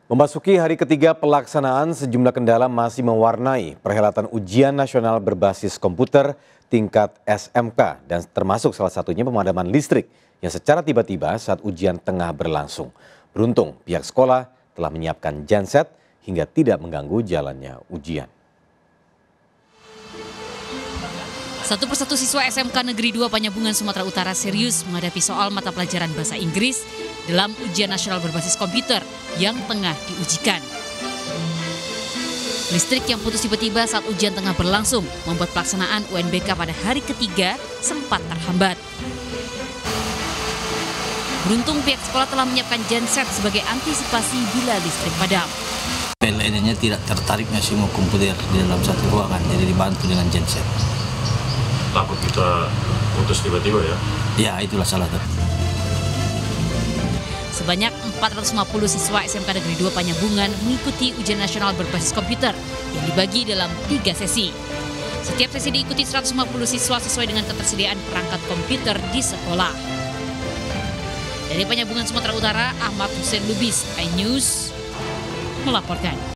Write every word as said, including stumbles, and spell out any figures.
Memasuki hari ketiga pelaksanaan, sejumlah kendala masih mewarnai perhelatan ujian nasional berbasis komputer tingkat S M K dan termasuk salah satunya pemadaman listrik yang secara tiba-tiba saat ujian tengah berlangsung. Beruntung pihak sekolah telah menyiapkan genset hingga tidak mengganggu jalannya ujian. Satu persatu siswa S M K Negeri dua Panyabungan Sumatera Utara serius menghadapi soal mata pelajaran bahasa Inggris dalam ujian nasional berbasis komputer yang tengah diujikan. Listrik yang putus tiba-tiba saat ujian tengah berlangsung membuat pelaksanaan U N B K pada hari ketiga sempat terhambat. Beruntung pihak sekolah telah menyiapkan genset sebagai antisipasi bila listrik padam. P L N-nya tidak tertariknya semua komputer di dalam satu ruangan, jadi dibantu dengan genset. Takut kita putus tiba-tiba ya? Ya, itulah salah satu. Sebanyak empat ratus lima puluh siswa S M K Negeri dua Panyabungan mengikuti ujian nasional berbasis komputer yang dibagi dalam tiga sesi. Setiap sesi diikuti seratus lima puluh siswa sesuai dengan ketersediaan perangkat komputer di sekolah. Dari Panyabungan, Sumatera Utara, Ahmad Hussein Lubis, iNews melaporkan.